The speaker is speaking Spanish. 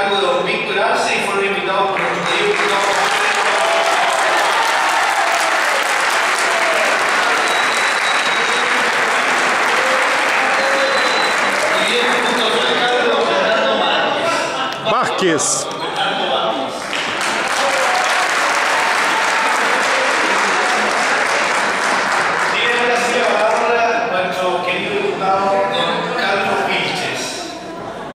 cargo de don Víctor Arce y fueron invitados por nuestro querido diputado. Vázquez.